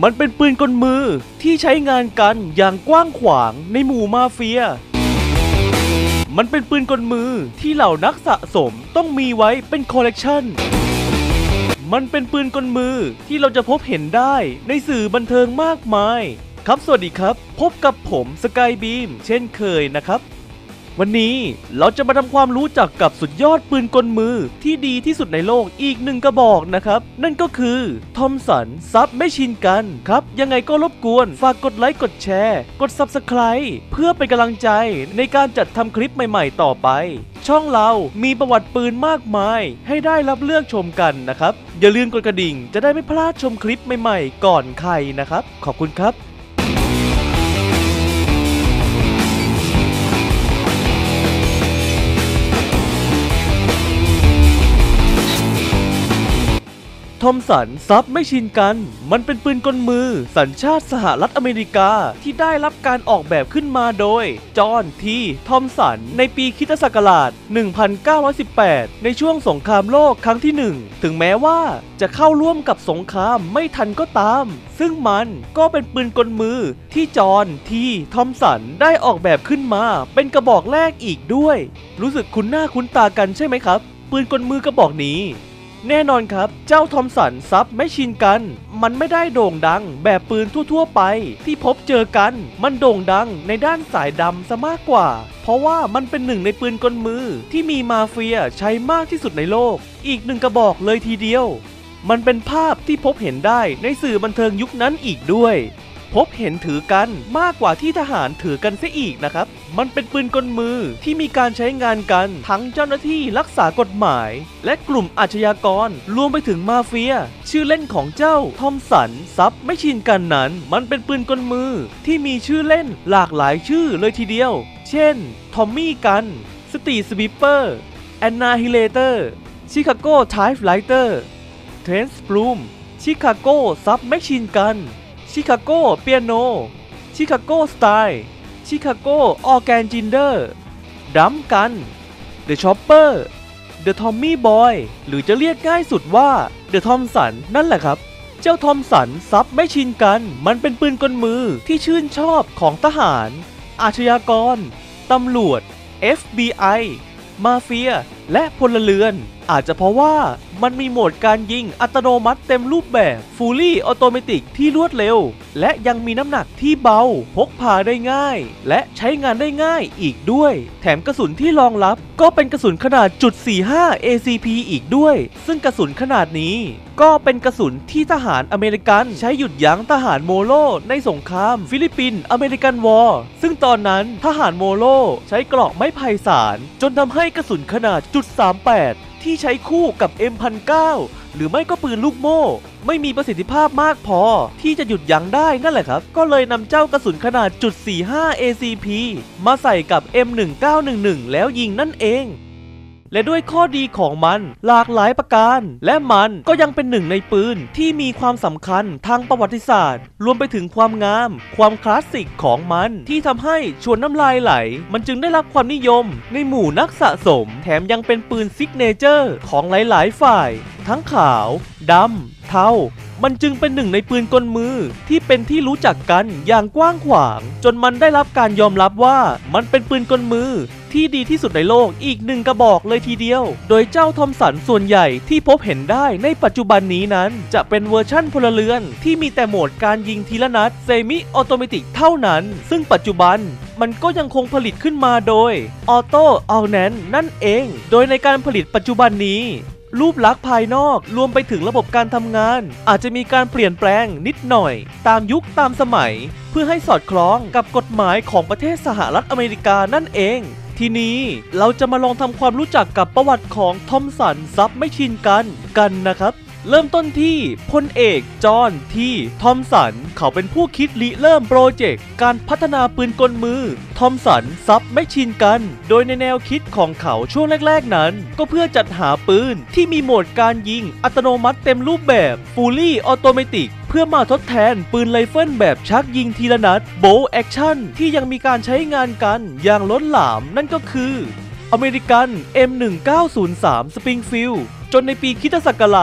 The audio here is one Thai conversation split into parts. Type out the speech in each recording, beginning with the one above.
มันเป็นปืนกลมือที่ใช้งานกันอย่างกว้างขวางในหมู่มาเฟียมันเป็นปืนกลมือที่เหล่านักสะสมต้องมีไว้เป็นคอลเลกชันมันเป็นปืนกลมือที่เราจะพบเห็นได้ในสื่อบันเทิงมากมายครับสวัสดีครับพบกับผมสกายบีมเช่นเคยนะครับวันนี้เราจะมาทำความรู้จักกับสุดยอดปืนกลมือที่ดีที่สุดในโลกอีกหนึ่งกระบอกนะครับนั่นก็คือทอมสันซับแมชชีนกันครับยังไงก็รบกวนฝากกดไลค์กดแชร์กด Subscribe เพื่อเป็นกำลังใจในการจัดทำคลิปใหม่ๆต่อไปช่องเรามีประวัติปืนมากมายให้ได้รับเลือกชมกันนะครับอย่าลืมกดกระดิ่งจะได้ไม่พลาดชมคลิปใหม่ๆก่อนใครนะครับขอบคุณครับทอมสันซับแมชชีนกันมันเป็นปืนกลมือสัญชาติสหรัฐอเมริกาที่ได้รับการออกแบบขึ้นมาโดยจอห์น ทีทอมสันในปีค.ศ. 1918 ในช่วงสงครามโลกครั้งที่ 1ถึงแม้ว่าจะเข้าร่วมกับสงครามไม่ทันก็ตามซึ่งมันก็เป็นปืนกลมือที่จอห์น ทีทอมสันได้ออกแบบขึ้นมาเป็นกระบอกแรกอีกด้วยรู้สึกคุ้นหน้าคุ้นตากันใช่ไหมครับปืนกลมือกระบอกนี้แน่นอนครับเจ้าทอมสันซับแมชชีนกันมันไม่ได้โด่งดังแบบปืนทั่วๆไปที่พบเจอกันมันโด่งดังในด้านสายดำซะมากกว่าเพราะว่ามันเป็นหนึ่งในปืนกลมือที่มีมาเฟียใช้มากที่สุดในโลกอีกหนึ่งกระบอกเลยทีเดียวมันเป็นภาพที่พบเห็นได้ในสื่อบันเทิงยุคนั้นอีกด้วยพบเห็นถือกันมากกว่าที่ทหารถือกันเสียอีกนะครับมันเป็นปืนกลมือที่มีการใช้งานกันทั้งเจ้าหน้าที่รักษากฎหมายและกลุ่มอาชญากรรวมไปถึงมาเฟียชื่อเล่นของเจ้าทอมสันซับแมชชีนกันนั้นมันเป็นปืนกลมือที่มีชื่อเล่นหลากหลายชื่อเลยทีเดียวเช่นทอมมี่กันสตรีทสวีปเปอร์แอนนาฮิเลเตอร์ชิคาโกไทป์ไลเตอร์เทรนส์บลูมชิคาโกซับแมชชีนกันชิคาโกเปียโนชิคาโกสไตล์ชิคาโกออร์แกนจินเดอร์ดัมกันเดอะช็อปเปอร์เดอะทอมมี่บอยหรือจะเรียกง่ายสุดว่าเดอะทอมสันนั่นแหละครับเจ้าทอมสันซับแมชชีนกันมันเป็นปืนกลมือที่ชื่นชอบของทหารอาชญากรตำรวจ FBI มาเฟียและพลเรือนอาจจะเพราะว่ามันมีโหมดการยิงอัตโนมัติเต็มรูปแบบ Fully Automatic ที่รวดเร็วและยังมีน้ำหนักที่เบาพกพาได้ง่ายและใช้งานได้ง่ายอีกด้วยแถมกระสุนที่รองรับก็เป็นกระสุนขนาด.45 ACP อีกด้วยซึ่งกระสุนขนาดนี้ก็เป็นกระสุนที่ทหารอเมริกันใช้หยุดยั้งทหารโมโลในสงครามฟิลิปปินส์อเมริกันวอร์ซึ่งตอนนั้นทหารโมโลใช้เกราะไม้ไผ่สารจนทำให้กระสุนขนาด.38ที่ใช้คู่กับ M1009 หรือไม่ก็ปืนลูกโม่ไม่มีประสิทธิภาพมากพอที่จะหยุดยั้งได้นั่นแหละครับก็เลยนำเจ้ากระสุนขนาด.45 ACP มาใส่กับ M1911 แล้วยิงนั่นเองและด้วยข้อดีของมันหลากหลายประการและมันก็ยังเป็นหนึ่งในปืนที่มีความสำคัญทางประวัติศาสตร์รวมไปถึงความงามความคลาสสิกของมันที่ทำให้ชวนน้ำลายไหลมันจึงได้รับความนิยมในหมู่นักสะสมแถมยังเป็นปืนซิกเนเจอร์ของหลายๆฝ่ายทั้งขาวดำเทามันจึงเป็นหนึ่งในปืนกลมือที่เป็นที่รู้จักกันอย่างกว้างขวางจนมันได้รับการยอมรับว่ามันเป็นปืนกลมือที่ดีที่สุดในโลกอีกหนึ่งกระบอกเลยทีเดียวโดยเจ้าทอมสันส่วนใหญ่ที่พบเห็นได้ในปัจจุบันนี้นั้นจะเป็นเวอร์ชั่นพลเรือนที่มีแต่โหมดการยิงทีละนัดเซมิออโตเมติกเท่านั้นซึ่งปัจจุบันมันก็ยังคงผลิตขึ้นมาโดยออโต้อัลแนนนั่นเองโดยในการผลิตปัจจุบันนี้รูปลักษณ์ภายนอกรวมไปถึงระบบการทำงานอาจจะมีการเปลี่ยนแปลงนิดหน่อยตามยุคตามสมัยเพื่อให้สอดคล้องกับกฎหมายของประเทศสหรัฐอเมริกานั่นเองทีนี้เราจะมาลองทำความรู้จักกับประวัติของทอมสันซับแมชชีนกันนะครับเริ่มต้นที่พลเอกจอห์น ทีทอมสันเขาเป็นผู้คิดริเริ่มโปรเจกต์การพัฒนาปืนกลมือทอมสันซับแมชชีนกันโดยในแนวคิดของเขาช่วงแรกๆนั้นก็เพื่อจัดหาปืนที่มีโหมดการยิงอัตโนมัติเต็มรูปแบบ Fully Automatic เพื่อมาทดแทนปืนไรเฟิลแบบชักยิงทีละนัด Bolt Action ที่ยังมีการใช้งานกันอย่างล้นหลามนั่นก็คืออเมริกัน M1903 Springfield จนในปีค.ศ.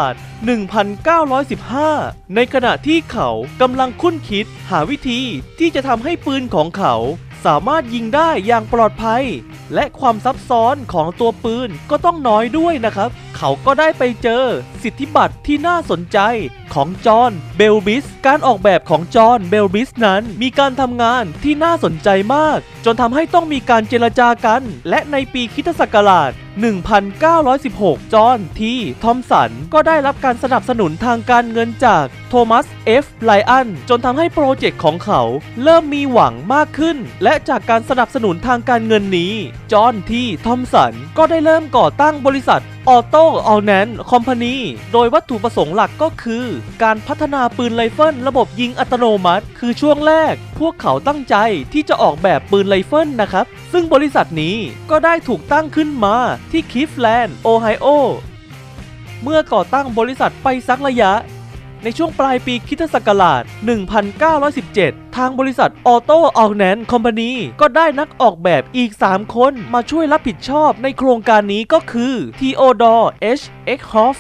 1915 ในขณะที่เขากำลังคุ้นคิดหาวิธีที่จะทำให้ปืนของเขาสามารถยิงได้อย่างปลอดภัยและความซับซ้อนของตัวปืนก็ต้องน้อยด้วยนะครับเขาก็ได้ไปเจอสิทธิบัตรที่น่าสนใจของจอห์นเบลบิสการออกแบบของจอห์นเบลบิสนั้นมีการทำงานที่น่าสนใจมากจนทำให้ต้องมีการเจรจากันและในปีคริสตศักราช 1916 จอห์นทีทอมสันก็ได้รับการสนับสนุนทางการเงินจากโทมัสเอฟไลอันจนทำให้โปรเจกต์ของเขาเริ่มมีหวังมากขึ้นและจากการสนับสนุนทางการเงินนี้จอห์นทีทอมสันก็ได้เริ่มก่อตั้งบริษัทออโต้ออลแนนคอมพานีโดยวัตถุประสงค์หลักก็คือการพัฒนาปืนไรเฟิลระบบยิงอัตโนมัติคือช่วงแรกพวกเขาตั้งใจที่จะออกแบบปืนไรเฟิลนะครับซึ่งบริษัทนี้ก็ได้ถูกตั้งขึ้นมาที่คลิฟแลนด์โอไฮโอเมื่อก่อตั้งบริษัทไปสักระยะในช่วงปลายปีคริสตศักราช 1917 ทางบริษัทออโต้ออลแนนคอมพานีก็ได้นักออกแบบอีก 3 คนมาช่วยรับผิดชอบในโครงการนี้ก็คือทีโอดอร์ เอ็กฮอฟ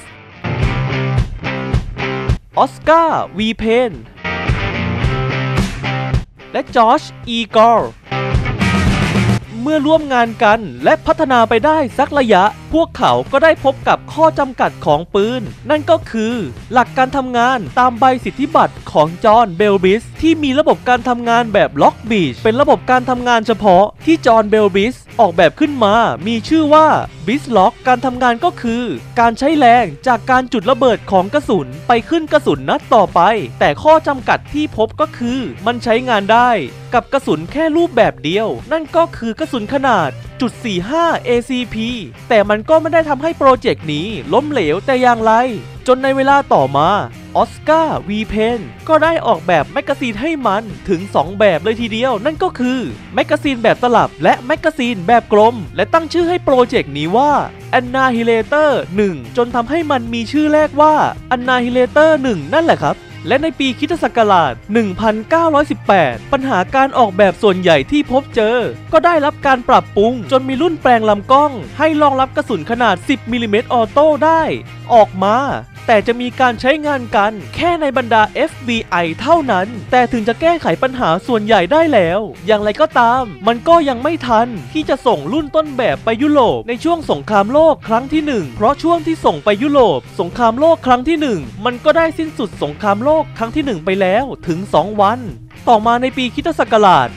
ออสการ์ วีเพนและจอร์จ อีกอร์เมื่อร่วมงานกันและพัฒนาไปได้สักระยะพวกเขาก็ได้พบกับข้อจำกัดของปืนนั่นก็คือหลักการทำงานตามใบสิทธิบัตรของจอห์นเบลบิสที่มีระบบการทำงานแบบล็อกบีชเป็นระบบการทำงานเฉพาะที่จอห์นเบลบิสออกแบบขึ้นมามีชื่อว่าบิสล็อกการทำงานก็คือการใช้แรงจากการจุดระเบิดของกระสุนไปขึ้นกระสุนนัดต่อไปแต่ข้อจำกัดที่พบก็คือมันใช้งานได้กับกระสุนแค่รูปแบบเดียวนั่นก็คือกระสุนขนาด.45 ACP แต่มันก็ไม่ได้ทำให้โปรเจกต์นี้ล้มเหลวแต่อย่างไรจนในเวลาต่อมาออสการ์ วีเพนก็ได้ออกแบบแมกกาซีนให้มันถึง2แบบเลยทีเดียวนั่นก็คือแมกกาซีนแบบตลับและแมกกาซีนแบบกลมและตั้งชื่อให้โปรเจกต์นี้ว่า Annihilator 1 จนทำให้มันมีชื่อแรกว่า Annihilator 1 นั่นแหละครับและในปีคริสตศักราช 1918 ปัญหาการออกแบบส่วนใหญ่ที่พบเจอก็ได้รับการปรับปรุงจนมีรุ่นแปลงลำกล้องให้รองรับกระสุนขนาด 10 มิลลิเมตรออโต้ได้ออกมาแต่จะมีการใช้งานกันแค่ในบรรดา FBI เท่านั้นแต่ถึงจะแก้ไขปัญหาส่วนใหญ่ได้แล้วอย่างไรก็ตามมันก็ยังไม่ทันที่จะส่งรุ่นต้นแบบไปยุโรปในช่วงสงครามโลกครั้งที่ 1เพราะช่วงที่ส่งไปยุโรปสงครามโลกครั้งที่ 1มันก็ได้สิ้นสุดสงครามโลกครั้งที่ 1ไปแล้วถึง 2 วันต่อมาในปีคริสตศักราช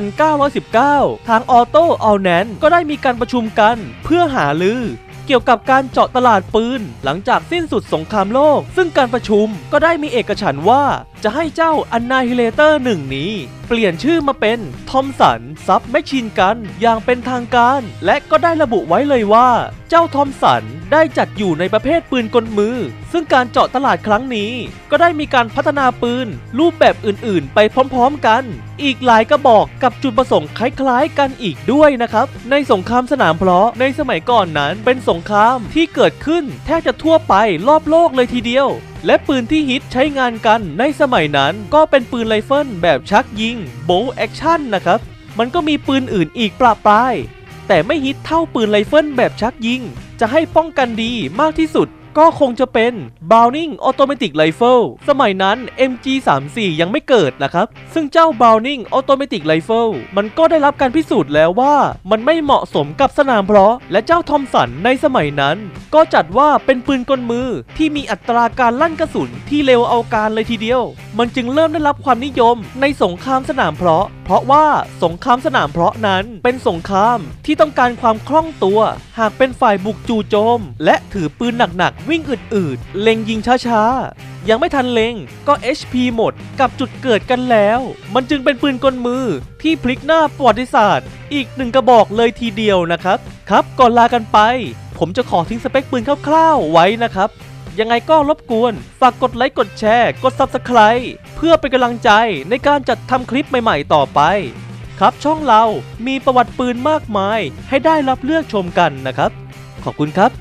1919 ทางออโต้ออลแนนก็ได้มีการประชุมกันเพื่อหารือเกี่ยวกับการเจาะตลาดปืนหลังจากสิ้นสุดสงครามโลกซึ่งการประชุมก็ได้มีเอกฉันท์ว่าจะให้เจ้า Annihilator 1 นี้เปลี่ยนชื่อมาเป็นทอมสันซับแมชชีนกันอย่างเป็นทางการและก็ได้ระบุไว้เลยว่าเจ้าทอมสันได้จัดอยู่ในประเภทปืนกลมือซึ่งการเจาะตลาดครั้งนี้ก็ได้มีการพัฒนาปืนรูปแบบอื่นๆไปพร้อมๆกันอีกหลายกระบอกกับจุดประสงค์คล้ายๆกันอีกด้วยนะครับในสงครามสนามเพลาะในสมัยก่อนนั้นเป็นสงครามที่เกิดขึ้นแทบจะทั่วไปรอบโลกเลยทีเดียวและปืนที่ฮิตใช้งานกันในสมัยนั้นก็เป็นปืนไรเฟิลแบบชักยิงโบว์แอคชั่นนะครับมันก็มีปืนอื่นอีกประปรายแต่ไม่ฮิตเท่าปืนไรเฟิลแบบชักยิงจะให้ป้องกันดีมากที่สุดก็คงจะเป็น Browning Automatic Rifle สมัยนั้น MG34 ยังไม่เกิดนะครับซึ่งเจ้า Browning Automatic Rifle มันก็ได้รับการพิสูจน์แล้วว่ามันไม่เหมาะสมกับสนามเพลาะและเจ้าทอมสันในสมัยนั้นก็จัดว่าเป็นปืนกลมือที่มีอัตราการลั่นกระสุนที่เร็วเอาการเลยทีเดียวมันจึงเริ่มได้รับความนิยมในสงครามสนามเพลาะเพราะว่าสงครามสนามเพลาะนั้นเป็นสงครามที่ต้องการความคล่องตัวหากเป็นฝ่ายบุกจู่โจมและถือปืนหนักๆวิ่งอืดๆเล็งยิงช้าๆยังไม่ทันเล็งก็ HP หมดกับจุดเกิดกันแล้วมันจึงเป็นปืนกลมือที่พลิกหน้าประวัติศาสตร์อีกหนึ่งกระบอกเลยทีเดียวนะครับก่อนลากันไปผมจะขอทิ้งสเปคปืนคร่าวๆไว้นะครับยังไงก็รบกวนฝากกดไลค์กดแชร์กด Subscribe เพื่อเป็นกำลังใจในการจัดทำคลิปใหม่ๆต่อไปครับช่องเรามีประวัติปืนมากมายให้ได้รับเลือกชมกันนะครับขอบคุณครับ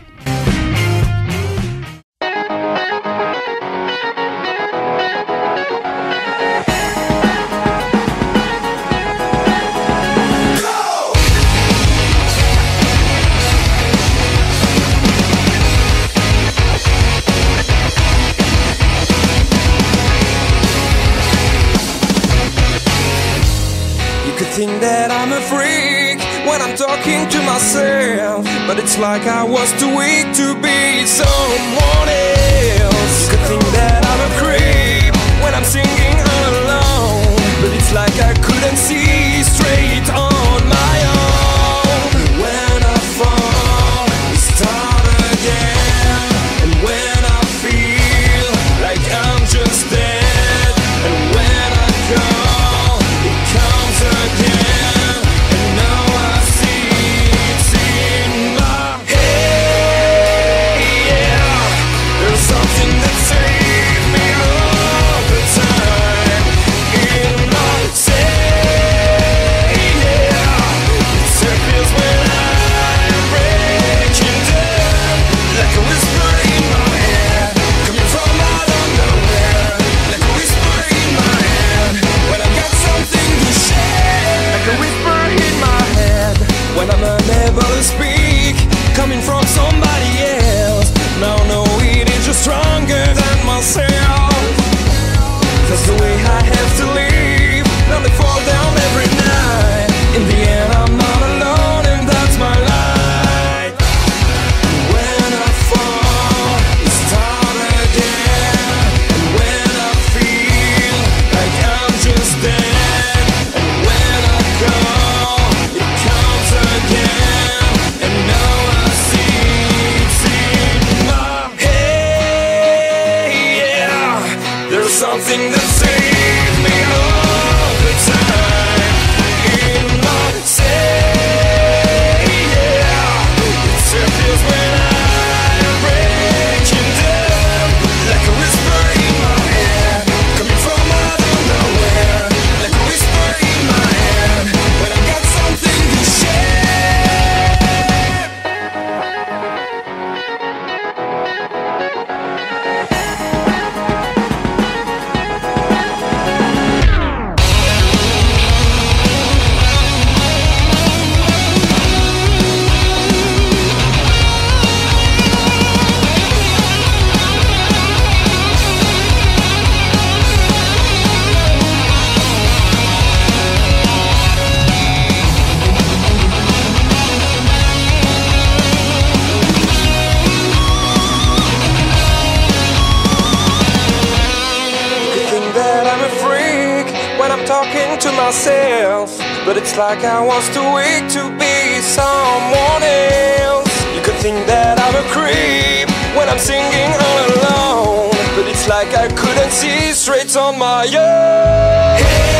think that I'm a freak when I'm talking to myself, but it's like I was too weak to be someone else. You could think that I'm a creep when I'm singing all alone, but it's like I couldn't see straight on my own. When I fall, we start again, and when I feel like I'm just dead, and when I call, it comes again, and now I see it's in my head. Yeah, there's something that saves me all the time in myself. Yeah, it feels when I'm breaking down, like a whisper in my head, coming from out of nowhere, like a whisper in my head, when I got something to share, like a whisper in my head, when I'm unable to speak, coming from somebody else. Now I know it is just stronger than myself. That's the way I have to live. Now they fall down every night. In the end I'm not alone, and that's my life. When I fall, we start again, and when I feel like I'm just dead, and when I call, it comes again, and now I see it's in my head. Yeah, there's something that saves me all the time in myself. Yeah, it feels when I'm breaking down, like a whisper in my head, coming from out of nowhere, like a whisper in my head, when I got something to share. Think that I'm a freak when I'm talking to myself, but it's like I was too weak to be someone else. You could think that I'm a creep when I'm singing all alone, but it's like I couldn't see straight on my own.